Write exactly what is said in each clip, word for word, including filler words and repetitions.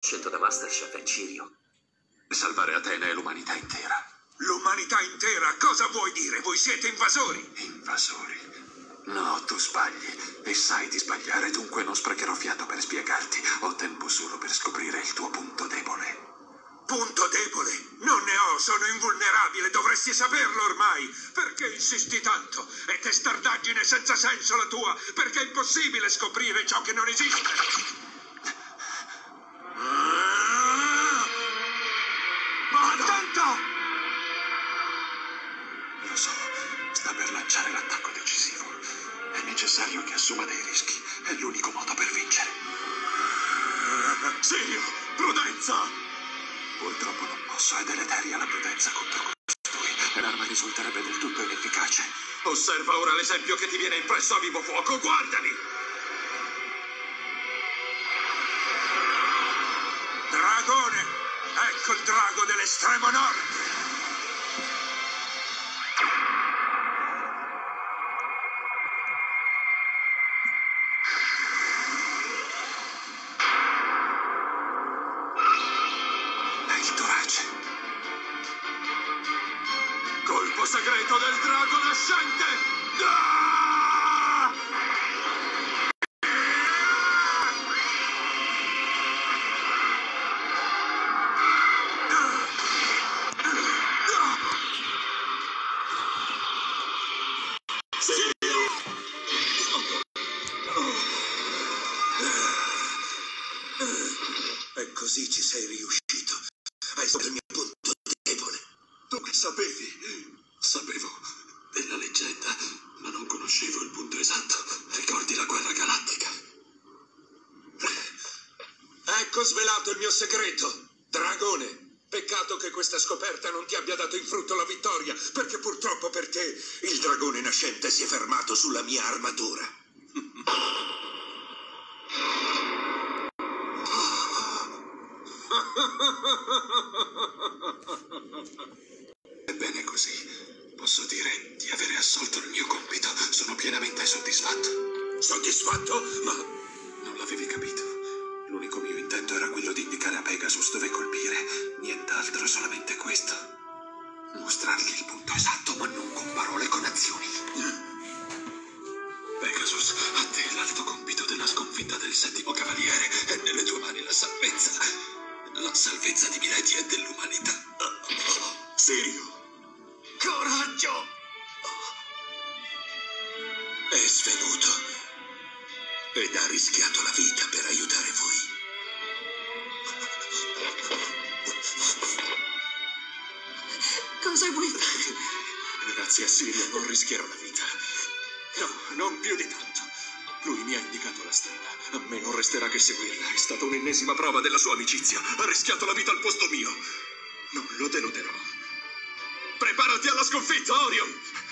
Scelto da Masterchef è Cirio. Salvare Atene e l'umanità intera. L'umanità intera? Cosa vuoi dire? Voi siete invasori? Invasori? No, tu sbagli. E sai di sbagliare, dunque non sprecherò fiato per spiegarti. Ho tempo solo per scoprire il tuo punto debole. Punto debole? Non ne ho, sono invulnerabile, dovresti saperlo ormai. Perché insisti tanto? È testardaggine senza senso la tua, perché è impossibile scoprire ciò che non esiste. Attento! Lo so, sta per lanciare l'attacco decisivo. È necessario che assuma dei rischi. È l'unico modo per vincere. Sirio, prudenza! Purtroppo non posso, è deleteria la prudenza contro costui. L'arma risulterebbe del tutto inefficace. Osserva ora l'esempio che ti viene impresso a vivo fuoco, guardali! Dragone! Ecco il drago dell'estremo nord! È il torace. Colpo segreto del drago nascente! Ah! E così ci sei riuscito. Hai scoperto il mio punto debole. Tu che sapevi? Sapevo della leggenda, ma non conoscevo il punto esatto. Ricordi la guerra galattica? Ecco svelato il mio segreto. Dragone. Peccato che questa scoperta non ti abbia dato in frutto la vittoria, perché purtroppo per te il dragone nascente si è fermato sulla mia armatura. Ebbene così. Posso dire di avere assolto il mio compito. Sono pienamente soddisfatto. Soddisfatto? Ma non l'avevi capito. L'unico mio intento era quello di indicare a Pegasus dove colpire. Nient'altro, solamente questo. Mostrargli il punto esatto, ma non con parole, con azioni. Pegasus, a te l'alto compito della sconfitta del settimo cavaliere. È nelle tue mani la salvezza. La salvezza di Mileti e dell'umanità. Sirio! Coraggio! È svenuto ed ha rischiato la vita per aiutare voi. Cosa vuoi fare? Grazie a Sirio non rischierò la vita. No, non più di tanto. Lui mi ha indicato la strada. A me non resterà che seguirla. È stata un'ennesima prova della sua amicizia. Ha rischiato la vita al posto mio. Non lo deluderò. Preparati alla sconfitta, Orion!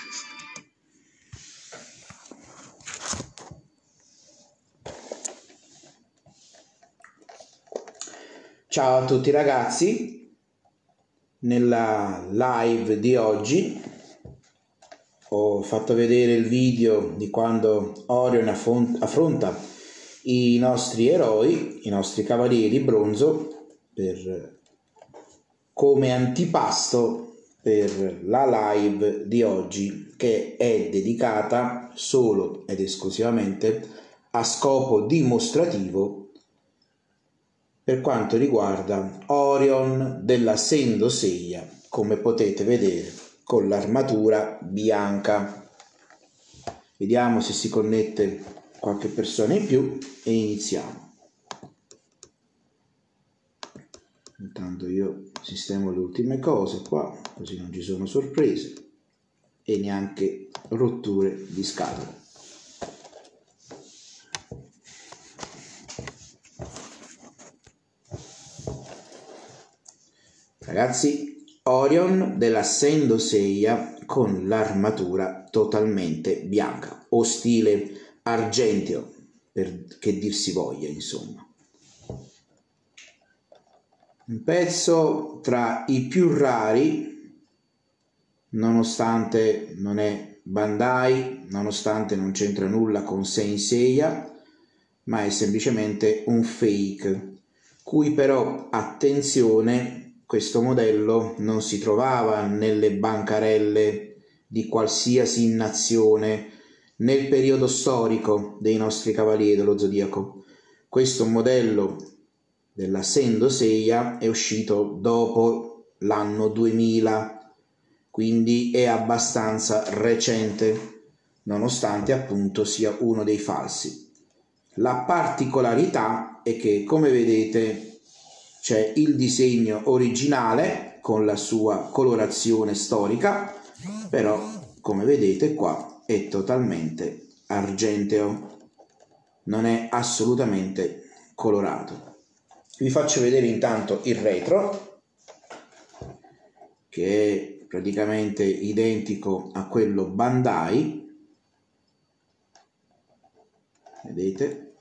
Ciao a tutti ragazzi, nella live di oggi ho fatto vedere il video di quando Orion affronta i nostri eroi, i nostri cavalieri di bronzo, per, come antipasto per la live di oggi, che è dedicata solo ed esclusivamente a scopo dimostrativo per quanto riguarda Orion della Sendo Seiya, come potete vedere con l'armatura bianca. Vediamo se si connette qualche persona in più e iniziamo. Intanto io sistemo le ultime cose qua, così non ci sono sorprese e neanche rotture di scatole. Ragazzi, Orion della Sendo Seiya con l'armatura totalmente bianca o stile argenteo, per che dir si voglia, insomma. Un pezzo tra i più rari, nonostante non è Bandai, nonostante non c'entra nulla con Saint Seiya, ma è semplicemente un fake cui però, attenzione, questo modello non si trovava nelle bancarelle di qualsiasi nazione nel periodo storico dei nostri Cavalieri dello Zodiaco. Questo modello della Sendo Seiya è uscito dopo l'anno duemila, quindi è abbastanza recente, nonostante appunto sia uno dei falsi. La particolarità è che, come vedete, c'è il disegno originale con la sua colorazione storica, però come vedete qua è totalmente argenteo, non è assolutamente colorato. Vi faccio vedere intanto il retro, che è praticamente identico a quello Bandai, vedete?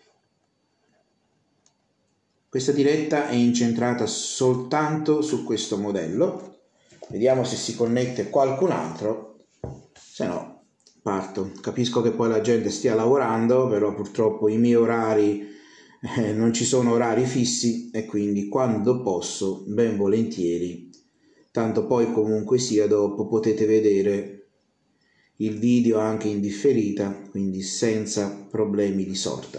Questa diretta è incentrata soltanto su questo modello. Vediamo se si connette qualcun altro, se no parto. Capisco che poi la gente stia lavorando, però purtroppo i miei orari eh, non ci sono orari fissi, e quindi quando posso ben volentieri, tanto poi comunque sia dopo potete vedere il video anche in differita, quindi senza problemi di sorta.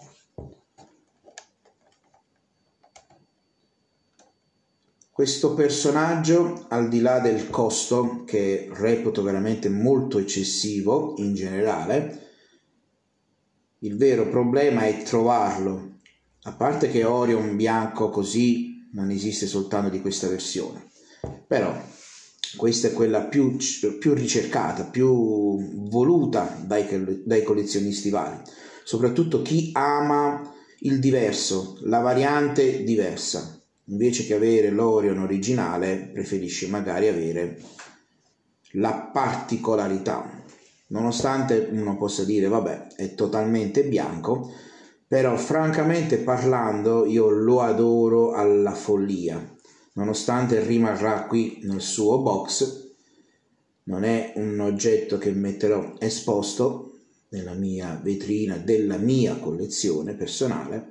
Questo personaggio, al di là del costo, che reputo veramente molto eccessivo in generale, il vero problema è trovarlo. A parte che Orion bianco così non esiste soltanto di questa versione, però questa è quella più, più ricercata, più voluta dai, dai collezionisti vari, soprattutto chi ama il diverso, la variante diversa. Invece che avere l'Orion originale, preferisce magari avere la particolarità, nonostante uno possa dire vabbè, è totalmente bianco, però francamente parlando io lo adoro alla follia, nonostante rimarrà qui nel suo box. Non è un oggetto che metterò esposto nella mia vetrina della mia collezione personale.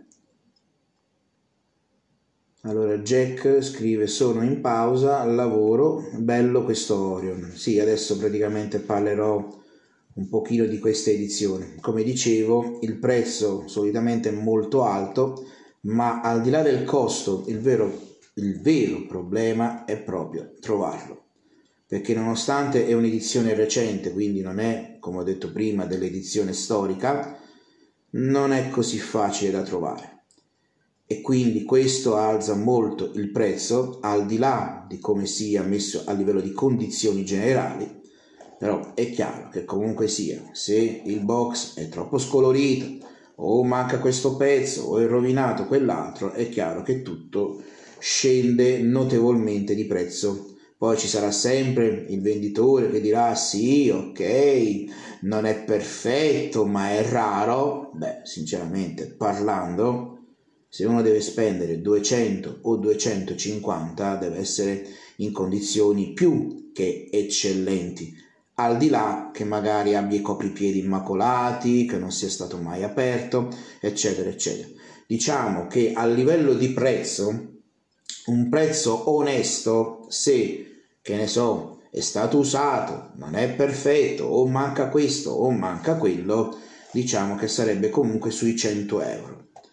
Allora Jack scrive: sono in pausa, lavoro, bello questo Orion. Sì, adesso praticamente parlerò un pochino di questa edizione. Come dicevo, il prezzo solitamente è molto alto, ma al di là del costo, il vero, il vero problema è proprio trovarlo. Perché nonostante è un'edizione recente, quindi non è, come ho detto prima, dell'edizione storica, non è così facile da trovare. E quindi questo alza molto il prezzo, al di là di come sia messo a livello di condizioni generali. Però è chiaro che comunque sia, se il box è troppo scolorito o manca questo pezzo o è rovinato quell'altro, è chiaro che tutto scende notevolmente di prezzo. Poi ci sarà sempre il venditore che dirà sì, ok, non è perfetto ma è raro. Beh, sinceramente parlando, se uno deve spendere duecento o duecentocinquanta deve essere in condizioni più che eccellenti, al di là che magari abbia i copripiedi immacolati, che non sia stato mai aperto, eccetera eccetera. Diciamo che a livello di prezzo, un prezzo onesto, se, che ne so, è stato usato, non è perfetto, o manca questo o manca quello, diciamo che sarebbe comunque sui cento euro.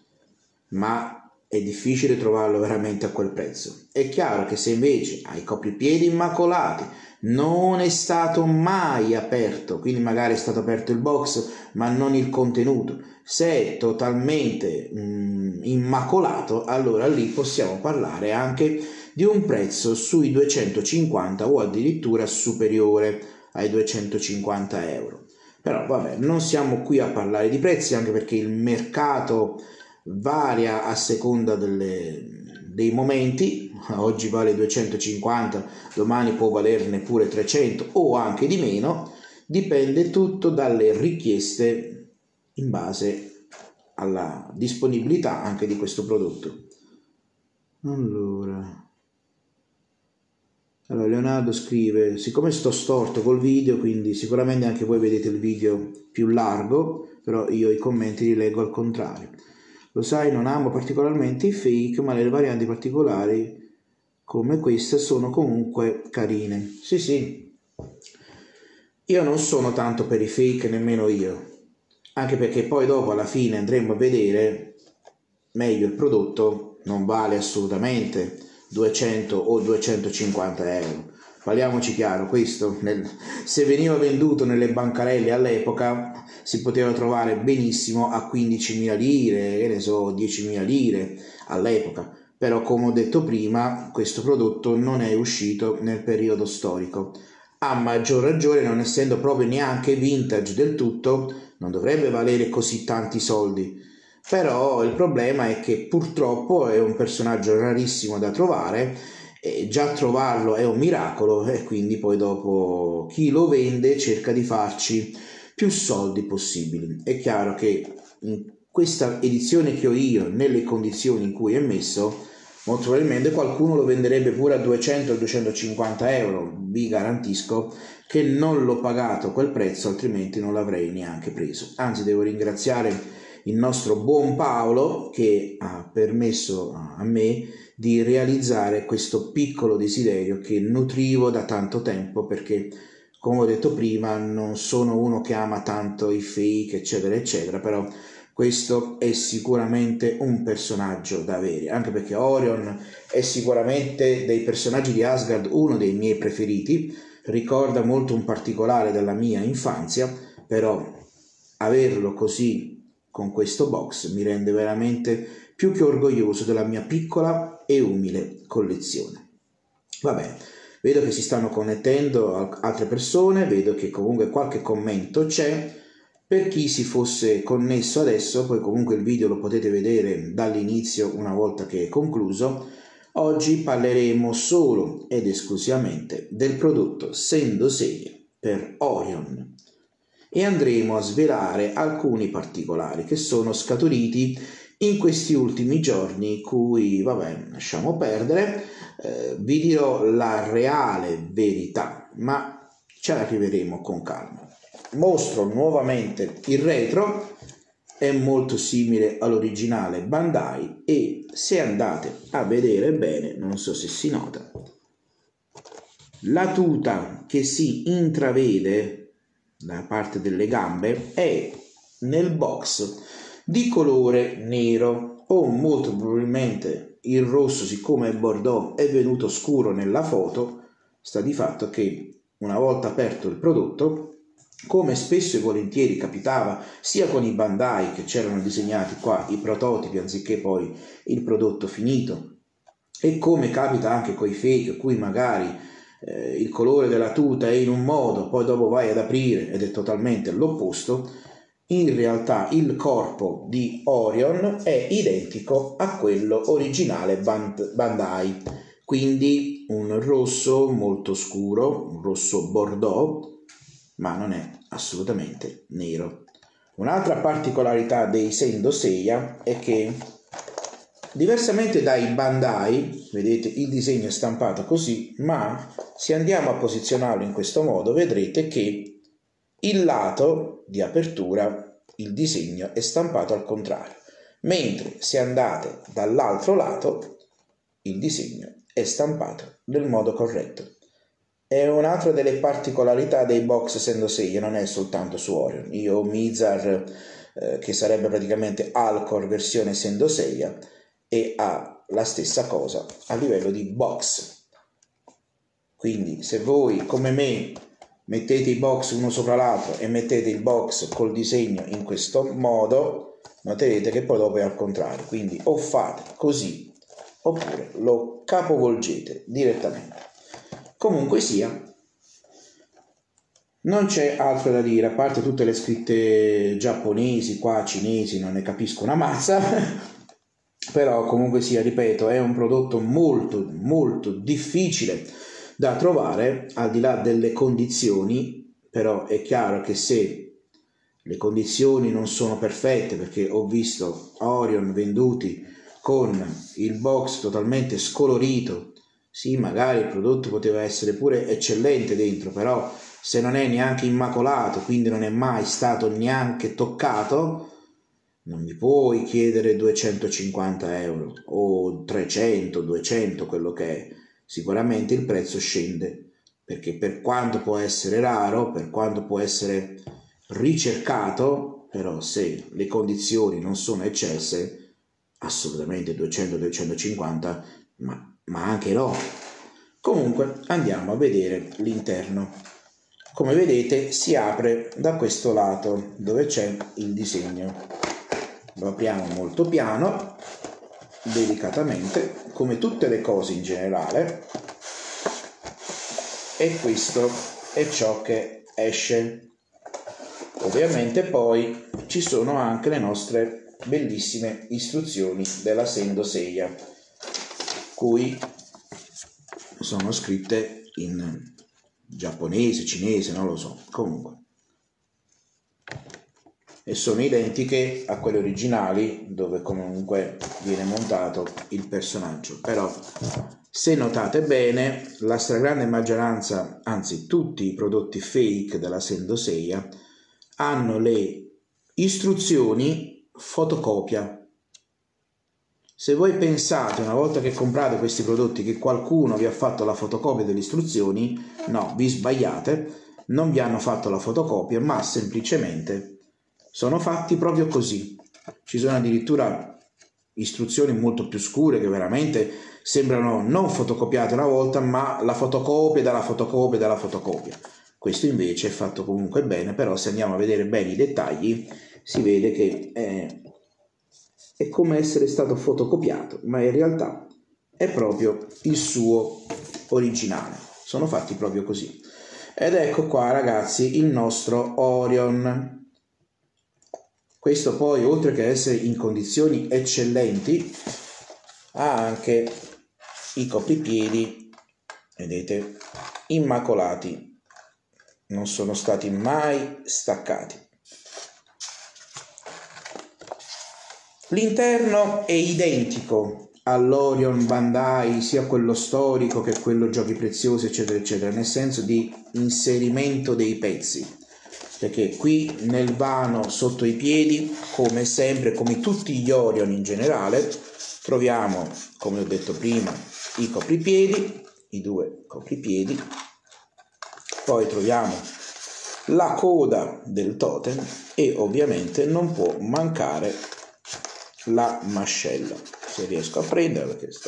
Ma è difficile trovarlo veramente a quel prezzo. È chiaro che se invece hai i copripiedi immacolati, non è stato mai aperto, quindi magari è stato aperto il box ma non il contenuto, se è totalmente mh, immacolato, allora lì possiamo parlare anche di un prezzo sui duecentocinquanta o addirittura superiore ai duecentocinquanta euro. Però vabbè, non siamo qui a parlare di prezzi, anche perché il mercato varia a seconda delle, dei momenti. Oggi vale duecentocinquanta, domani può valerne pure trecento o anche di meno, dipende tutto dalle richieste in base alla disponibilità anche di questo prodotto. Allora, allora Leonardo scrive: siccome sto storto col video, quindi sicuramente anche voi vedete il video più largo, però io i commenti li leggo al contrario. Lo sai, non amo particolarmente i fake, ma le varianti particolari come queste sono comunque carine. Sì, sì, io non sono tanto per i fake, nemmeno io, anche perché poi dopo alla fine andremo a vedere meglio il prodotto non vale assolutamente duecento o duecentocinquanta euro. Parliamoci chiaro, questo nel, se veniva venduto nelle bancarelle all'epoca si poteva trovare benissimo a quindicimila lire, che ne so, diecimila lire all'epoca, però come ho detto prima questo prodotto non è uscito nel periodo storico, a maggior ragione non essendo proprio neanche vintage del tutto, non dovrebbe valere così tanti soldi. Però il problema è che purtroppo è un personaggio rarissimo da trovare, e già trovarlo è un miracolo, e quindi poi dopo chi lo vende cerca di farci più soldi possibili. È chiaro che in questa edizione che ho io, nelle condizioni in cui è messo, molto probabilmente qualcuno lo venderebbe pure a duecento o duecentocinquanta euro. Vi garantisco che non l'ho pagato quel prezzo, altrimenti non l'avrei neanche preso. Anzi, devo ringraziare il nostro buon Paolo che ha permesso a me di realizzare questo piccolo desiderio che nutrivo da tanto tempo, perché come ho detto prima non sono uno che ama tanto i fake eccetera eccetera, però questo è sicuramente un personaggio da avere, anche perché Orion è sicuramente dei personaggi di Asgard uno dei miei preferiti, ricorda molto un particolare della mia infanzia, però averlo così con questo box mi rende veramente più che orgoglioso della mia piccola e umile collezione. Va bene, vedo che si stanno connettendo altre persone, vedo che comunque qualche commento c'è. Per chi si fosse connesso adesso, poi comunque il video lo potete vedere dall'inizio una volta che è concluso. Oggi parleremo solo ed esclusivamente del prodotto Sendo Seiya per Orion e andremo a svelare alcuni particolari che sono scaturiti in questi ultimi giorni, cui vabbè lasciamo perdere, eh, vi dirò la reale verità, ma ci arriveremo con calma. Mostro nuovamente il retro, è molto simile all'originale Bandai e se andate a vedere bene, non so se si nota, la tuta che si intravede da parte delle gambe è nel box di colore nero, o molto probabilmente il rosso, siccome è bordeaux, è venuto scuro nella foto. Sta di fatto che una volta aperto il prodotto, come spesso e volentieri capitava sia con i Bandai che c'erano disegnati qua i prototipi anziché poi il prodotto finito, e come capita anche con i fake a cui magari eh, il colore della tuta è in un modo, poi dopo vai ad aprire ed è totalmente l'opposto, in realtà il corpo di Orion è identico a quello originale Band- Bandai, quindi un rosso molto scuro, un rosso bordeaux, ma non è assolutamente nero. Un'altra particolarità dei Sendo Seiya è che, diversamente dai Bandai, vedete il disegno è stampato così, ma se andiamo a posizionarlo in questo modo vedrete che il lato di apertura, il disegno è stampato al contrario, mentre se andate dall'altro lato il disegno è stampato nel modo corretto. È un'altra delle particolarità dei box Sendo Seiya, non è soltanto su Orion. Io ho Mizar, eh, che sarebbe praticamente Alcor versione Sendo Seiya, e ha la stessa cosa a livello di box. Quindi se voi come me mettete i box uno sopra l'altro e mettete il box col disegno in questo modo, noterete che poi dopo è al contrario, quindi o fate così oppure lo capovolgete direttamente. Comunque sia, non c'è altro da dire, a parte tutte le scritte giapponesi, qua cinesi, non ne capisco una mazza, però comunque sia, ripeto, è un prodotto molto molto difficile da trovare, al di là delle condizioni. Però è chiaro che se le condizioni non sono perfette, perché ho visto Orion venduti con il box totalmente scolorito, sì, magari il prodotto poteva essere pure eccellente dentro, però se non è neanche immacolato, quindi non è mai stato neanche toccato, non mi puoi chiedere duecentocinquanta euro o trecento, duecento, quello che è. Sicuramente il prezzo scende, perché per quanto può essere raro, per quanto può essere ricercato, però se le condizioni non sono eccesse, assolutamente duecento, duecentocinquanta, ma, ma anche no. Comunque andiamo a vedere l'interno. Come vedete si apre da questo lato dove c'è il disegno. Lo apriamo molto piano, delicatamente, come tutte le cose in generale, e questo è ciò che esce. Ovviamente poi ci sono anche le nostre bellissime istruzioni della Sendo Seiya, cui sono scritte in giapponese, cinese, non lo so, comunque, e sono identiche a quelle originali dove comunque viene montato il personaggio. Però se notate bene, la stragrande maggioranza, anzi tutti i prodotti fake della Sendo Seiya hanno le istruzioni fotocopia. Se voi pensate una volta che comprate questi prodotti che qualcuno vi ha fatto la fotocopia delle istruzioni, no, vi sbagliate, non vi hanno fatto la fotocopia, ma semplicemente sono fatti proprio così. Ci sono addirittura istruzioni molto più scure che veramente sembrano non fotocopiate una volta, ma la fotocopia della fotocopia della fotocopia. Questo invece è fatto comunque bene, però se andiamo a vedere bene i dettagli si vede che è, è come essere stato fotocopiato, ma in realtà è proprio il suo originale. Sono fatti proprio così. Ed ecco qua ragazzi il nostro Orion. Questo poi, oltre che essere in condizioni eccellenti, ha anche i copripiedi, vedete, immacolati, non sono stati mai staccati. L'interno è identico all'Orion Bandai, sia quello storico che quello giochi preziosi, eccetera, eccetera, nel senso di inserimento dei pezzi. Perché qui nel vano sotto i piedi, come sempre, come tutti gli Orion in generale, troviamo, come ho detto prima, i copripiedi, i due copripiedi, poi troviamo la coda del totem e ovviamente non può mancare la mascella. Se riesco a prendere, perché sta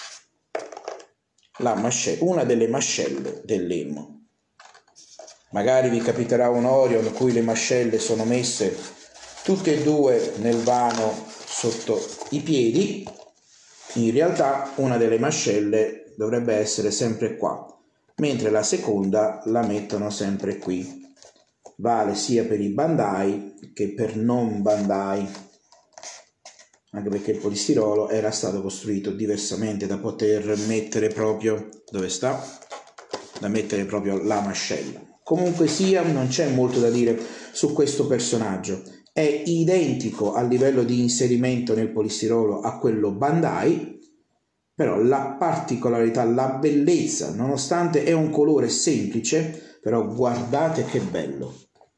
la mascella, una delle mascelle dell'Emmo. Magari vi capiterà un Orion in cui le mascelle sono messe tutte e due nel vano sotto i piedi. In realtà una delle mascelle dovrebbe essere sempre qua, mentre la seconda la mettono sempre qui. Vale sia per i Bandai che per non Bandai, anche perché il polistirolo era stato costruito diversamente da poter mettere proprio, dove sta? Da mettere proprio la mascella. Comunque sia, non c'è molto da dire su questo personaggio. È identico a livello di inserimento nel polistirolo a quello Bandai, però la particolarità, la bellezza, nonostante è un colore semplice, però guardate che bello.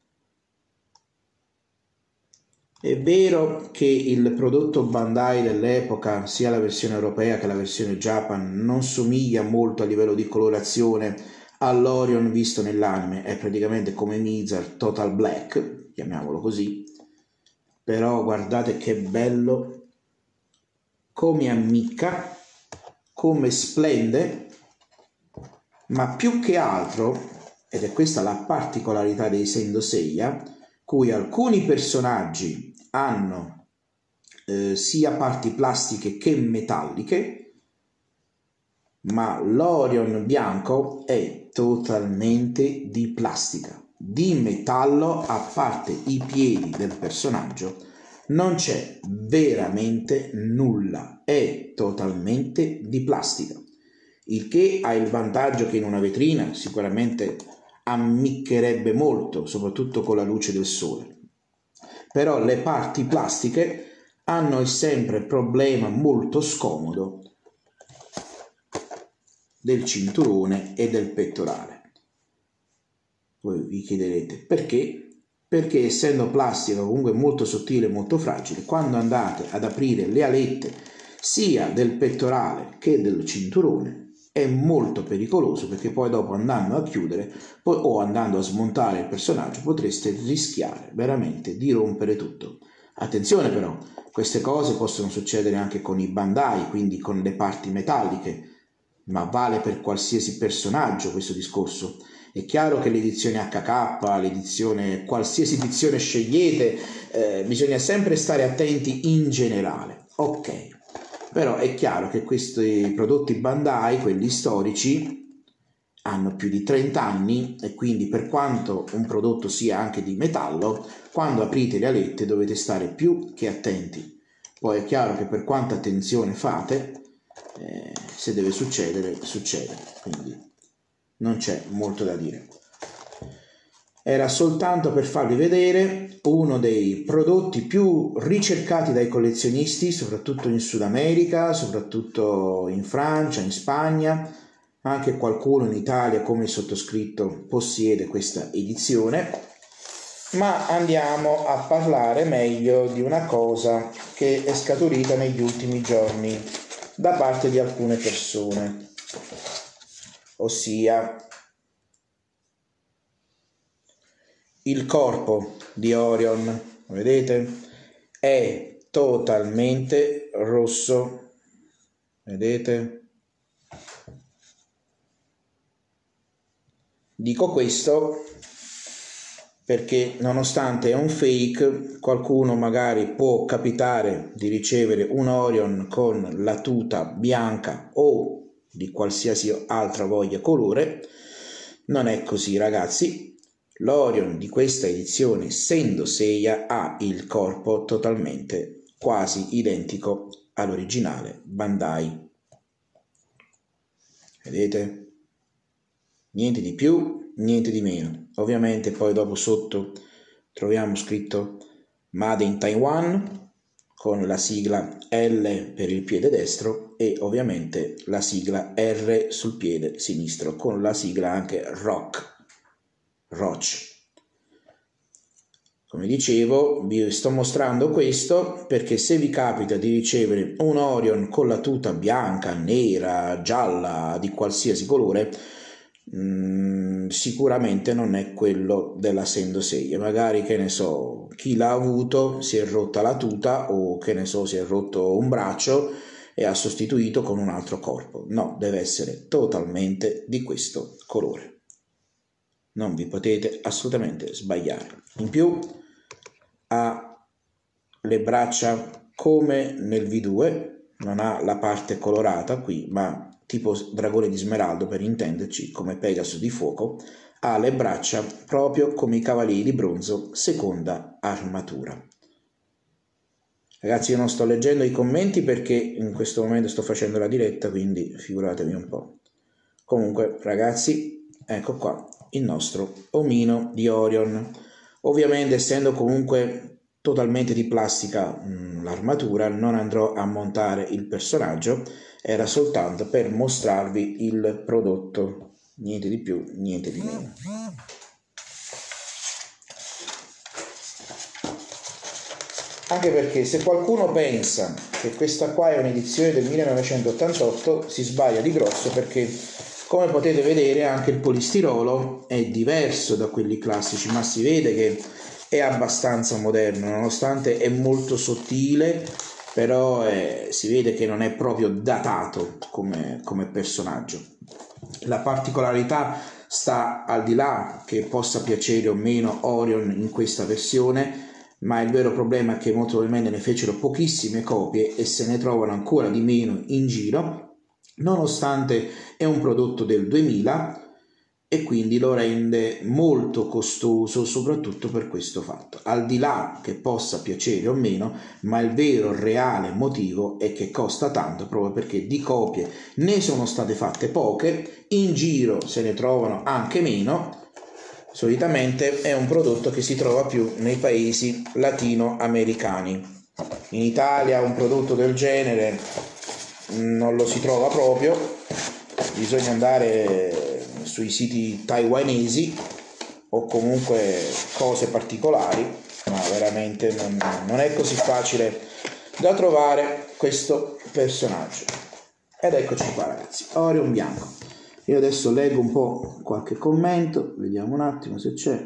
È vero che il prodotto Bandai dell'epoca, sia la versione europea che la versione Japan, non somiglia molto a livello di colorazione all'Orion visto nell'anime, è praticamente come Mizar Total Black, chiamiamolo così, però guardate che bello, come ammicca, come splende, ma più che altro, ed è questa la particolarità dei Sendo Seiya, cui alcuni personaggi hanno eh, sia parti plastiche che metalliche, ma l'Orion bianco è totalmente di plastica. Di metallo, a parte i piedi del personaggio, non c'è veramente nulla, è totalmente di plastica, il che ha il vantaggio che in una vetrina sicuramente ammiccherebbe molto, soprattutto con la luce del sole. Però le parti plastiche hanno sempre il problema molto scomodo del cinturone e del pettorale. Voi vi chiederete perché? perché essendo plastica comunque molto sottile e molto fragile, quando andate ad aprire le alette sia del pettorale che del cinturone è molto pericoloso, perché poi dopo andando a chiudere o andando a smontare il personaggio potreste rischiare veramente di rompere tutto. Attenzione però, queste cose possono succedere anche con i bandai, quindi con le parti metalliche, ma vale per qualsiasi personaggio questo discorso. È chiaro che l'edizione H K, l'edizione, qualsiasi edizione scegliete, eh, bisogna sempre stare attenti in generale, ok. Però è chiaro che questi prodotti Bandai, quelli storici, hanno più di trenta anni e quindi per quanto un prodotto sia anche di metallo, quando aprite le alette dovete stare più che attenti. Poi è chiaro che per quanta attenzione fate, eh, se deve succedere, succede, quindi non c'è molto da dire. Era soltanto per farvi vedere uno dei prodotti più ricercati dai collezionisti, soprattutto in Sud America, soprattutto in Francia, in Spagna, anche qualcuno in Italia come il sottoscritto possiede questa edizione, ma andiamo a parlare meglio di una cosa che è scaturita negli ultimi giorni da parte di alcune persone, ossia il corpo di Orion, vedete, è totalmente rosso, vedete? Dico questo perché nonostante è un fake, qualcuno magari può capitare di ricevere un Orion con la tuta bianca o di qualsiasi altra voglia colore. Non è così, ragazzi. L'Orion di questa edizione Sendo Seiya ha il corpo totalmente quasi identico all'originale Bandai. Vedete? Niente di più, niente di meno. Ovviamente poi dopo sotto troviamo scritto Made in Taiwan con la sigla L per il piede destro e ovviamente la sigla R sul piede sinistro con la sigla anche Rock. Roach. Come dicevo, vi sto mostrando questo perché se vi capita di ricevere un Orion con la tuta bianca, nera, gialla, di qualsiasi colore, mh, sicuramente non è quello della Sendo Seiya. Magari, che ne so, chi l'ha avuto si è rotta la tuta o che ne so, si è rotto un braccio e ha sostituito con un altro corpo. No, deve essere totalmente di questo colore. Non vi potete assolutamente sbagliare. In più ha le braccia come nel V due, non ha la parte colorata qui, ma tipo dragone di smeraldo per intenderci, come Pegaso di fuoco, ha le braccia proprio come i cavalieri di bronzo, seconda armatura. Ragazzi, io non sto leggendo i commenti perché in questo momento sto facendo la diretta, quindi figuratevi un po'. Comunque, ragazzi, ecco qua il nostro omino di Orion. Ovviamente, essendo comunque totalmente di plastica mh, l'armatura, non andrò a montare il personaggio, era soltanto per mostrarvi il prodotto, niente di più, niente di meno. Anche perché se qualcuno pensa che questa qua è un'edizione del millenovecentottantotto si sbaglia di grosso, perché come potete vedere anche il polistirolo è diverso da quelli classici, ma si vede che è abbastanza moderno, nonostante è molto sottile, però è, si vede che non è proprio datato come, come personaggio. La particolarità sta al di là che possa piacere o meno Orion in questa versione, ma il vero problema è che molto probabilmente ne fecero pochissime copie e se ne trovano ancora di meno in giro, nonostante è un prodotto del duemila e quindi lo rende molto costoso soprattutto per questo fatto. Al di là che possa piacere o meno, ma il vero reale motivo è che costa tanto proprio perché di copie ne sono state fatte poche, in giro se ne trovano anche meno. Solitamente è un prodotto che si trova più nei paesi latinoamericani. In Italia un prodotto del genere non lo si trova proprio, bisogna andare sui siti taiwanesi o comunque cose particolari, ma veramente non, non è così facile da trovare questo personaggio. Ed eccoci qua ragazzi, Orion bianco. Io adesso leggo un po' qualche commento, vediamo un attimo se c'è.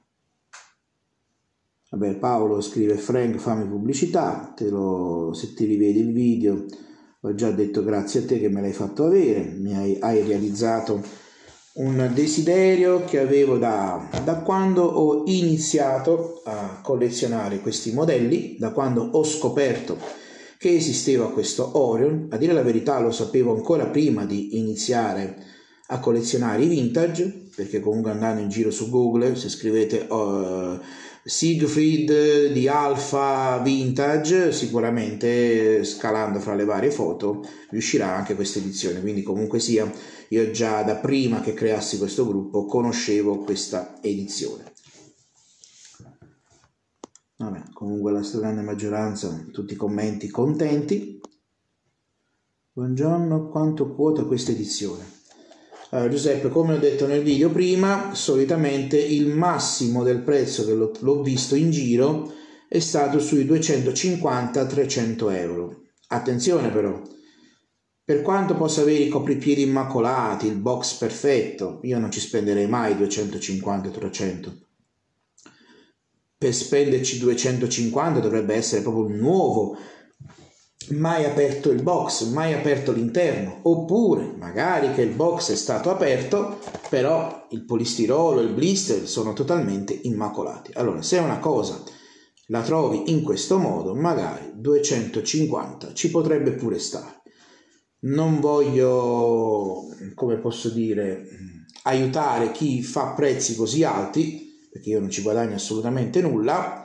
Vabbè, Paolo scrive: Frank, fammi pubblicità, te lo, se ti rivedi il video, ho già detto grazie a te che me l'hai fatto avere, mi hai, hai realizzato un desiderio che avevo da, da quando ho iniziato a collezionare questi modelli, da quando ho scoperto che esisteva questo Orion. A dire la verità lo sapevo ancora prima di iniziare a collezionare i vintage, perché comunque andando in giro su Google, se scrivete uh, Siegfried di Alpha Vintage, sicuramente scalando fra le varie foto riuscirà anche questa edizione, quindi comunque sia io già da prima che creassi questo gruppo conoscevo questa edizione. Vabbè, comunque la stragrande maggioranza, tutti i commenti contenti. Buongiorno, quanto quota questa edizione? Allora, Giuseppe, come ho detto nel video prima, solitamente il massimo del prezzo che l'ho visto in giro è stato sui duecentocinquanta trecento euro. Attenzione però, per quanto possa avere i copripiedi immacolati, il box perfetto, io non ci spenderei mai duecentocinquanta trecento. Per spenderci duecentocinquanta dovrebbe essere proprio un nuovo, mai aperto il box, mai aperto l'interno, oppure magari che il box è stato aperto però il polistirolo e il blister sono totalmente immacolati. Allora, se una cosa la trovi in questo modo, magari duecentocinquanta ci potrebbe pure stare. Non voglio, come posso dire, aiutare chi fa prezzi così alti, perché io non ci guadagno assolutamente nulla,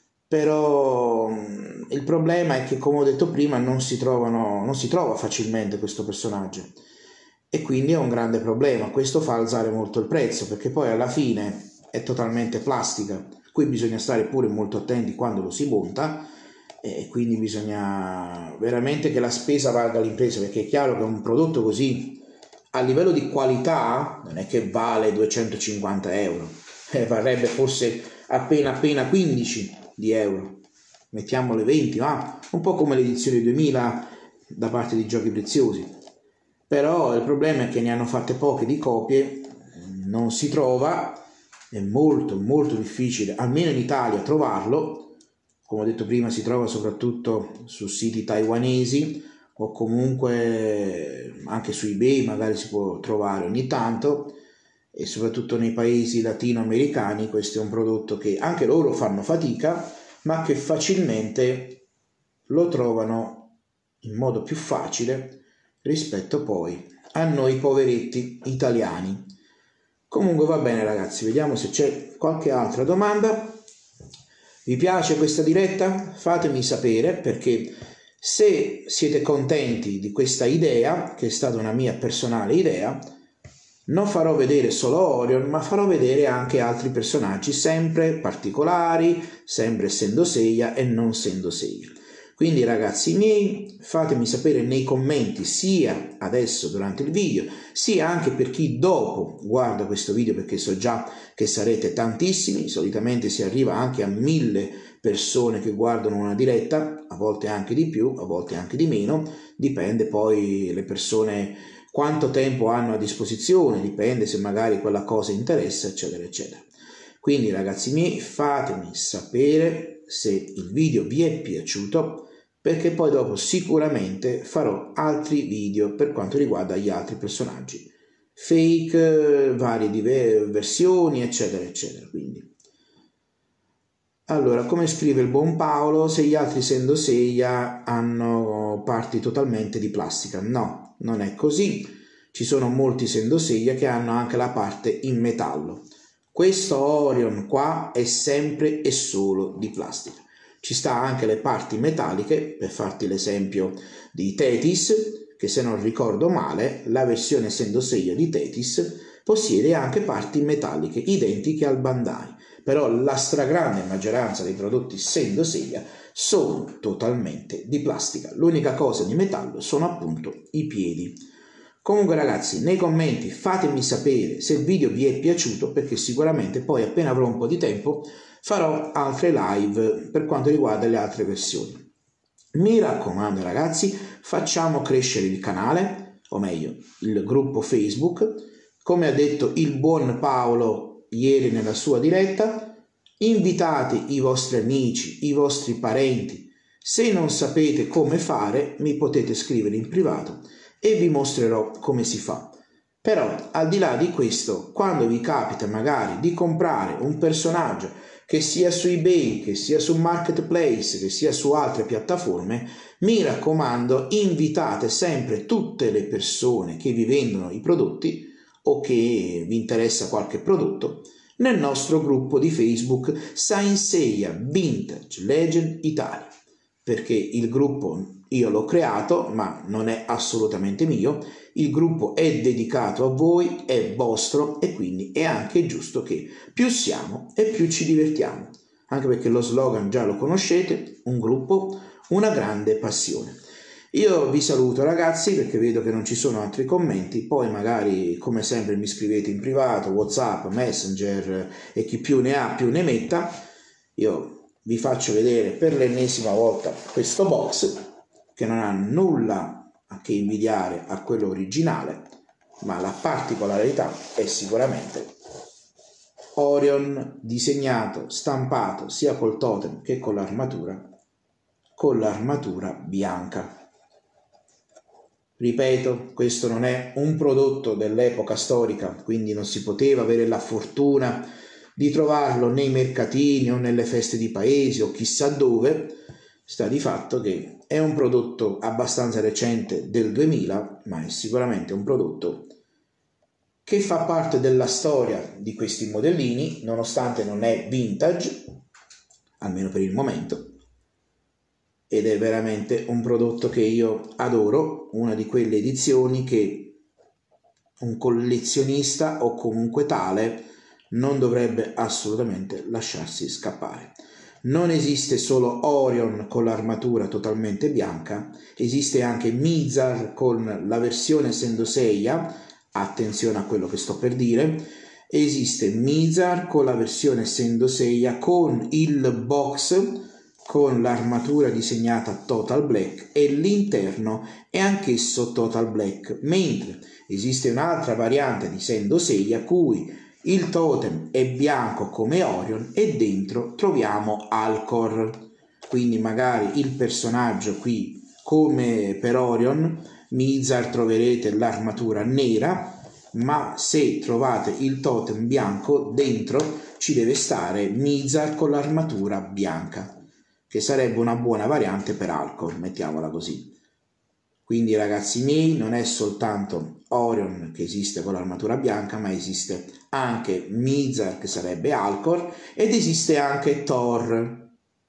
però il problema è che, come ho detto prima, non si trovano, non si trova facilmente questo personaggio, e quindi è un grande problema. Questo fa alzare molto il prezzo, perché poi alla fine è totalmente plastica. Qui bisogna stare pure molto attenti quando lo si monta, e quindi bisogna veramente che la spesa valga l'impresa, perché è chiaro che un prodotto così a livello di qualità non è che vale duecentocinquanta euro, eh, varrebbe forse appena appena quindici di euro, mettiamole venti, ma un po' come l'edizione duemila da parte di Giochi Preziosi. Però il problema è che ne hanno fatte poche di copie, non si trova, è molto molto difficile, almeno in Italia, trovarlo. Come ho detto prima, si trova soprattutto su siti taiwanesi o comunque anche su eBay, magari si può trovare ogni tanto, e soprattutto nei paesi latinoamericani questo è un prodotto che anche loro fanno fatica, ma che facilmente lo trovano in modo più facile rispetto poi a noi poveretti italiani. Comunque va bene ragazzi, vediamo se c'è qualche altra domanda. Vi piace questa diretta? Fatemi sapere, perché se siete contenti di questa idea, che è stata una mia personale idea, non farò vedere solo Orion, ma farò vedere anche altri personaggi sempre particolari, sempre essendo Seiya e non essendo Seiya. Quindi ragazzi miei, fatemi sapere nei commenti, sia adesso durante il video, sia anche per chi dopo guarda questo video, perché so già che sarete tantissimi. Solitamente si arriva anche a mille persone che guardano una diretta, a volte anche di più, a volte anche di meno, dipende poi le persone quanto tempo hanno a disposizione, dipende se magari quella cosa interessa, eccetera eccetera. Quindi ragazzi miei, fatemi sapere se il video vi è piaciuto, perché poi dopo sicuramente farò altri video per quanto riguarda gli altri personaggi fake, varie versioni, eccetera eccetera. Quindi allora, come scrive il buon Paolo, se gli altri essendo Seiya hanno parti totalmente di plastica. No, non è così. Ci sono molti essendo Seiya che hanno anche la parte in metallo. Questo Orion qua è sempre e solo di plastica. Ci sta anche le parti metalliche, per farti l'esempio di Tethys, che se non ricordo male, la versione essendo Seiya di Tethys possiede anche parti metalliche identiche al Bandai. Però la stragrande maggioranza dei prodotti essendo Seiya sono totalmente di plastica. L'unica cosa di metallo sono appunto i piedi. Comunque ragazzi, nei commenti fatemi sapere se il video vi è piaciuto, perché sicuramente poi appena avrò un po' di tempo farò altre live per quanto riguarda le altre versioni. Mi raccomando ragazzi, facciamo crescere il canale, o meglio il gruppo Facebook, come ha detto il buon Paolo ieri nella sua diretta. Invitate i vostri amici, i vostri parenti. Se non sapete come fare mi potete scrivere in privato e vi mostrerò come si fa. Però al di là di questo, quando vi capita magari di comprare un personaggio che sia su eBay, che sia su Marketplace, che sia su altre piattaforme, mi raccomando, invitate sempre tutte le persone che vi vendono i prodotti o che vi interessa qualche prodotto nel nostro gruppo di Facebook Saint Seiya Vintage Legend Italia, perché il gruppo io l'ho creato ma non è assolutamente mio, il gruppo è dedicato a voi, è vostro e quindi è anche giusto che più siamo e più ci divertiamo, anche perché lo slogan già lo conoscete, un gruppo, una grande passione. Io vi saluto ragazzi perché vedo che non ci sono altri commenti, poi magari come sempre mi scrivete in privato, WhatsApp, Messenger e chi più ne ha più ne metta. Io vi faccio vedere per l'ennesima volta questo box che non ha nulla a che invidiare a quello originale, ma la particolarità è sicuramente Orion disegnato, stampato sia col totem che con l'armatura, con l'armatura bianca. Ripeto, questo non è un prodotto dell'epoca storica, quindi non si poteva avere la fortuna di trovarlo nei mercatini o nelle feste di paesi o chissà dove. Sta di fatto che è un prodotto abbastanza recente del duemila, ma è sicuramente un prodotto che fa parte della storia di questi modellini, nonostante non è vintage, almeno per il momento, ed è veramente un prodotto che io adoro, una di quelle edizioni che un collezionista o comunque tale non dovrebbe assolutamente lasciarsi scappare. Non esiste solo Orion con l'armatura totalmente bianca, esiste anche Mizar con la versione Sendo Seiya, attenzione a quello che sto per dire, esiste Mizar con la versione Sendo Seiya con il box con l'armatura disegnata Total Black e l'interno è anch'esso Total Black, mentre esiste un'altra variante di Sendo Seiya cui il totem è bianco come Orion e dentro troviamo Alcor, quindi magari il personaggio qui come per Orion Mizar troverete l'armatura nera, ma se trovate il totem bianco dentro ci deve stare Mizar con l'armatura bianca, che sarebbe una buona variante per Alcor, mettiamola così. Quindi ragazzi miei, non è soltanto Orion che esiste con l'armatura bianca, ma esiste anche Mizar che sarebbe Alcor ed esiste anche Thor,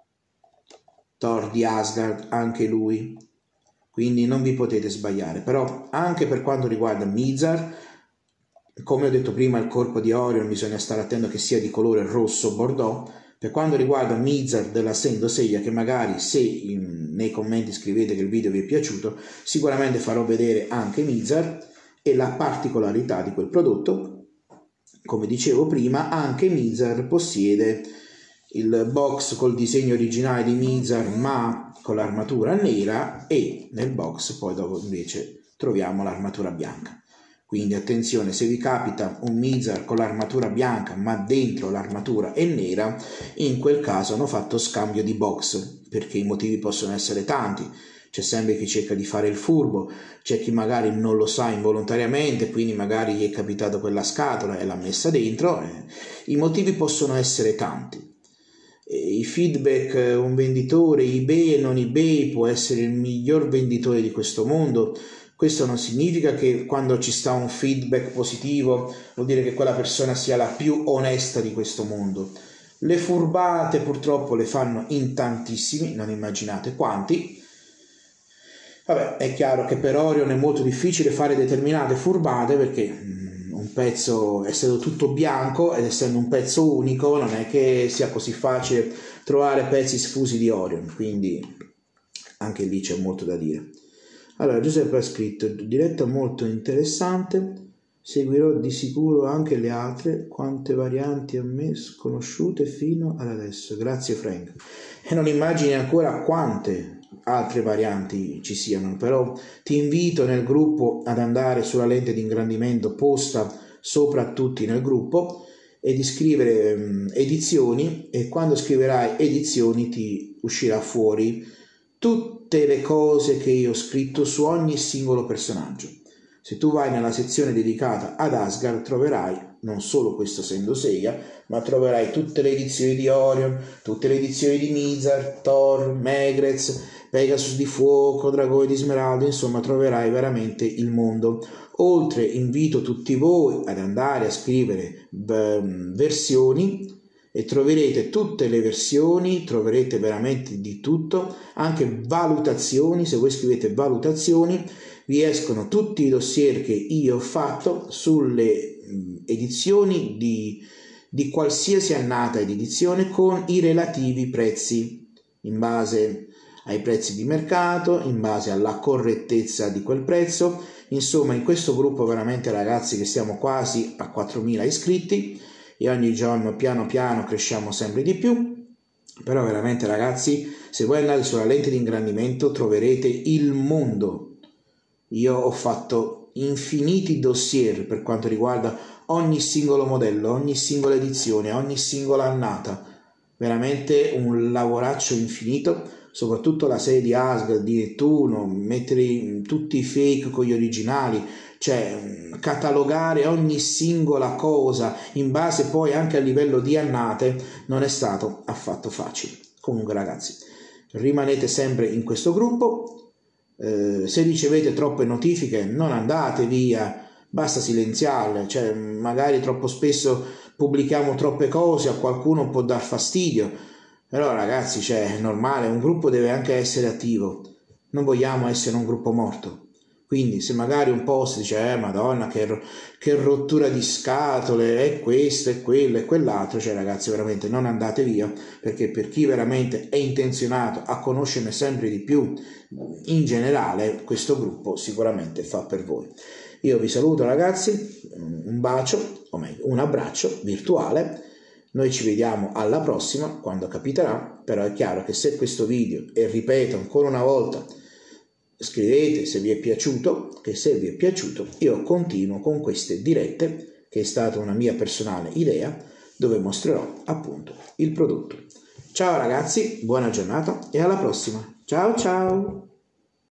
Thor di Asgard, anche lui. Quindi non vi potete sbagliare. Però anche per quanto riguarda Mizar, come ho detto prima, il corpo di Orion bisogna stare attento che sia di colore rosso bordeaux. Per quanto riguarda Mizar della Sendo Seiya, che magari se in, nei commenti scrivete che il video vi è piaciuto, sicuramente farò vedere anche Mizar e la particolarità di quel prodotto. Come dicevo prima, anche Mizar possiede il box col disegno originale di Mizar ma con l'armatura nera e nel box poi dopo invece troviamo l'armatura bianca. Quindi attenzione, se vi capita un Mizar con l'armatura bianca ma dentro l'armatura è nera, in quel caso hanno fatto scambio di box, perché i motivi possono essere tanti. C'è sempre chi cerca di fare il furbo, c'è chi magari non lo sa involontariamente, quindi magari gli è capitato quella scatola e l'ha messa dentro. I motivi possono essere tanti. I feedback, un venditore, eBay e non eBay, può essere il miglior venditore di questo mondo. Questo non significa che quando ci sta un feedback positivo vuol dire che quella persona sia la più onesta di questo mondo. Le furbate purtroppo le fanno in tantissimi, non immaginate quanti. Vabbè, è chiaro che per Orion è molto difficile fare determinate furbate perché un pezzo, essendo tutto bianco ed essendo un pezzo unico, non è che sia così facile trovare pezzi sfusi di Orion, quindi anche lì c'è molto da dire. Allora, Giuseppe ha scritto: diretta molto interessante, seguirò di sicuro anche le altre, quante varianti a me sconosciute fino ad adesso. Grazie Frank. E non immagini ancora quante altre varianti ci siano, però ti invito nel gruppo ad andare sulla lente di ingrandimento posta sopra a tutti nel gruppo e di scrivere um, edizioni, e quando scriverai edizioni ti uscirà fuori tutte le cose che io ho scritto su ogni singolo personaggio. Se tu vai nella sezione dedicata ad Asgard troverai non solo questo Sendo Seiya, ma troverai tutte le edizioni di Orion, tutte le edizioni di Mizar, Thor, Megrez, Pegasus di Fuoco, Dragone di Smeraldo, insomma troverai veramente il mondo. Oltre invito tutti voi ad andare a scrivere b- versioni e troverete tutte le versioni, troverete veramente di tutto, anche valutazioni. Se voi scrivete valutazioni vi escono tutti i dossier che io ho fatto sulle edizioni di, di qualsiasi annata di edizione con i relativi prezzi in base ai prezzi di mercato, in base alla correttezza di quel prezzo. Insomma, in questo gruppo veramente, ragazzi, che siamo quasi a quattromila iscritti e ogni giorno piano piano cresciamo sempre di più. Però veramente, ragazzi, se voi andate sulla lente di ingrandimento troverete il mondo. Io ho fatto infiniti dossier per quanto riguarda ogni singolo modello, ogni singola edizione, ogni singola annata. Veramente un lavoraccio infinito. Soprattutto la serie di Asgard, di Nettuno, mettere tutti i fake con gli originali, cioè catalogare ogni singola cosa in base poi anche a livello di annate, non è stato affatto facile. Comunque ragazzi, rimanete sempre in questo gruppo, eh, se ricevete troppe notifiche non andate via, basta silenziarle, cioè magari troppo spesso pubblichiamo troppe cose, a qualcuno può dar fastidio. Però ragazzi, cioè, è normale, un gruppo deve anche essere attivo, non vogliamo essere un gruppo morto. Quindi se magari un post dice eh madonna che, che rottura di scatole, è questo, è quello, è quell'altro, cioè ragazzi veramente non andate via, perché per chi veramente è intenzionato a conoscerne sempre di più in generale, questo gruppo sicuramente fa per voi. Io vi saluto ragazzi, un bacio, o meglio un abbraccio virtuale. Noi ci vediamo alla prossima quando capiterà, però è chiaro che se questo video, e ripeto ancora una volta, scrivete se vi è piaciuto, che se vi è piaciuto io continuo con queste dirette, che è stata una mia personale idea, dove mostrerò appunto il prodotto. Ciao ragazzi, buona giornata e alla prossima. Ciao ciao!